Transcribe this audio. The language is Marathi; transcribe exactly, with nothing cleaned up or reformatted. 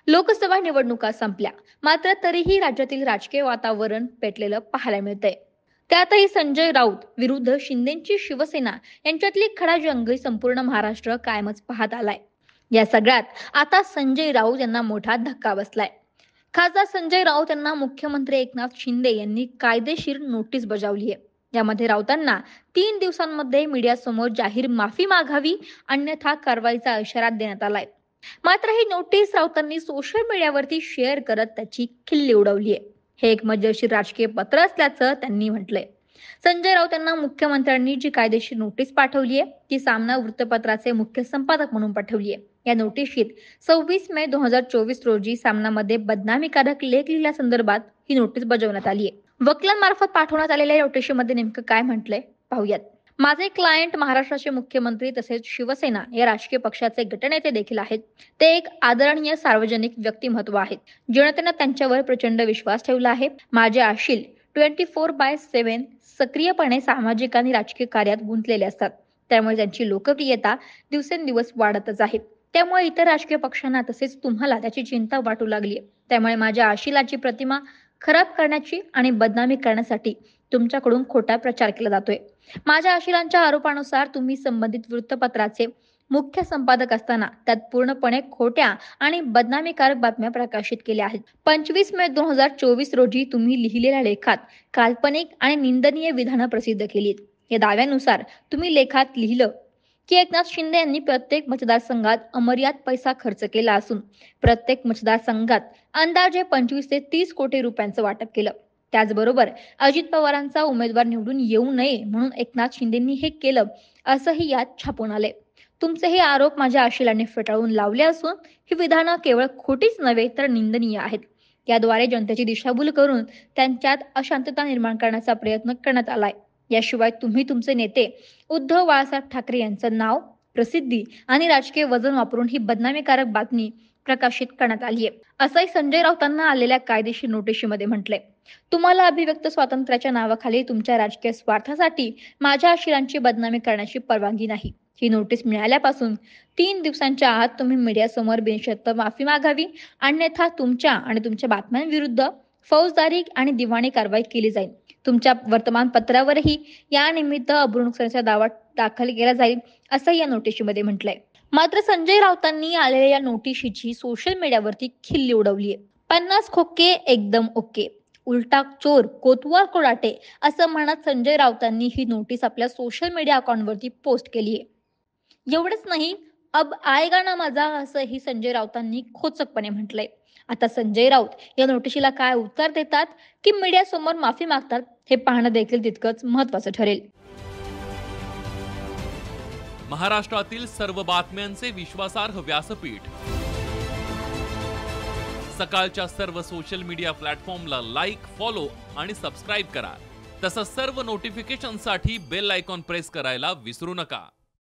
लोकसभा निवडणुका संपल्या, मात्र तरीही राज्यातील राजकीय वातावरण पेटलेलं पाहायला मिळतंय. त्यातही संजय राऊत विरुद्ध शिंदेची शिवसेना यांच्यातली खडाजंगी संपूर्ण महाराष्ट्र कायमच पाहत आलाय. या सगळ्यात आता संजय राऊत यांना मोठा धक्का बसलाय. खासदार संजय राऊत यांना मुख्यमंत्री एकनाथ शिंदे यांनी कायदेशीर नोटीस बजावली आहे. यामध्ये राऊतांना तीन दिवसांमध्ये मीडियासमोर जाहीर माफी मागावी, अन्यथा कारवाईचा इशारा देण्यात आलाय. मात्र ही नोटीस राऊतांनी सोशल मीडियावरती शेअर करत त्याची खिल्ली उडवली आहे. हे एक मजेशीर राजकीय पत्र असल्याचं त्यांनी म्हटलंय. संजय राऊत यांना मुख्यमंत्र्यांनी जी कायदेशीर नोटीस पाठवली आहे ती सामना वृत्तपत्राचे मुख्य संपादक म्हणून पाठवली आहे. या नोटीशीत सव्वीस मे दोन हजार चोवीस रोजी सामनामध्ये बदनामीकारक लेख लिहिल्यासंदर्भात ही नोटीस बजावण्यात आली आहे. वकिलांमार्फत पाठवण्यात आलेल्या नोटीशीमध्ये नेमकं काय म्हटलंय पाहूयात. माझे क्लायंट महाराष्ट्राचे मुख्यमंत्री तसेच शिवसेना या राजकीय पक्षाचे गटनेते देखील आहेत. ते एक आदरणीय सार्वजनिक व्यक्तिमत्व आहेत. जनतेने त्यांच्यावर प्रचंड विश्वास ठेवला आहे. माझे आशील ट्वेंटी फोर बाय सेव्हन सक्रियपणे सामाजिक आणि राजकीय कार्यात गुंतलेले असतात. त्यामुळे त्यांची लोकप्रियता दिवसेंदिवस वाढतच आहे. त्यामुळे इतर राजकीय पक्षांना तसेच तुम्हाला त्याची चिंता वाटू लागली आहे. त्यामुळे माझ्या आशिलाची प्रतिमा खराब करण्याची आणि बदनामी करण्यासाठी तुमच्याकडून खोटा प्रचार केला जातोय. माझ्या आशिलांच्या आरोपानुसार तुम्ही संबंधित वृत्तपत्राचे मुख्य संपादक असताना त्यात पूर्णपणे खोट्या आणि बदनामीकारक बातम्या प्रकाशित केल्या आहेत. पंचवीस मे दोन हजार चोवीस रोजी तुम्ही लिहिलेल्या लेखात काल्पनिक आणि निंदनीय विधानं प्रसिद्ध केलीत. या दाव्यानुसार तुम्ही लेखात लिहिलं की एकनाथ शिंदे यांनी प्रत्येक मतदारसंघात अमर्याद पैसा खर्च केला असून प्रत्येक मतदारसंघात अंदाजे पंचवीस ते तीस कोटी रुपयांचं वाटप केलं. त्याचबरोबर अजित पवारांचा उमेदवार निवडून येऊ नये म्हणून एकनाथ शिंदेंनी हे केलं असंही यात छापून आले. तुमचे हे आरोप माझ्या आशिलांनी फेटाळून लावले असून ही विधानं केवळ खोटीच नव्हे तर निंदनीय आहेत. याद्वारे जनतेची दिशाभूल करून त्यांच्यात अशांतता निर्माण करण्याचा प्रयत्न करण्यात आलाय. याशिवाय तुम्ही तुमचे नेते उद्धव बाळासाहेब ठाकरे यांचं नाव, प्रसिद्धी आणि राजकीय वजन वापरून ही बदनामीकारक बातमी प्रकाशित करण्यात आली आहे, असंही संजय राऊतांना आलेल्या कायदेशीर नोटीशीमध्ये म्हटलंय. तुम्हाला अभिव्यक्त स्वातंत्र्याच्या नावाखाली तुमच्या राजकीय स्वार्थासाठी माझ्या आशिलांची बदनामी करण्याची परवानगी नाही. ही नोटीस मिळाल्यापासून तीन दिवसांच्या आत तुम्ही मीडियासमोर बिनशर्त माफी मागावी, अन्यथा तुमच्या आणि तुमच्या बातम्यांविरुद्ध फौजदारी आणि दिवाणी कारवाई केली जाईल. तुमच्या वर्तमानपत्रावरही या निमित्त अब्रुनुकसानीचा दावा दाखल केला जाईल असं या नोटीशीमध्ये म्हटलंय. मात्र संजय राऊतांनी आलेल्या या नोटीशीची सोशल मीडियावरती खिल्ली उडवली आहे. पन्नास खोके एकदम ओके, उलटा चोर कोतवाल कोडाटे असं म्हणत संजय राऊतांनी ही नोटीस आपल्या सोशल मीडिया अकाउंटवरती पोस्ट केली आहे. एवढंच नाही, अब आएगा ना मजा असंही संजय राऊतांनी खोचकपणे म्हटलंय. आता संजय राऊत या नोटीशीला काय उत्तर देतात की मीडिया समोर माफी मागतात हे पाहणं देखील तितकंच महत्त्वाचं ठरेल. महाराष्ट्रातील सर्व बातम्यांचे विश्वासार्ह व्यासपीठ सकाळच्या सर्व सोशल मीडिया प्लॅटफॉर्मला लाईक, फॉलो आणि सबस्क्राईब करा. तसंच सर्व नोटिफिकेशनसाठी बेल आयकॉन प्रेस करायला विसरू नका.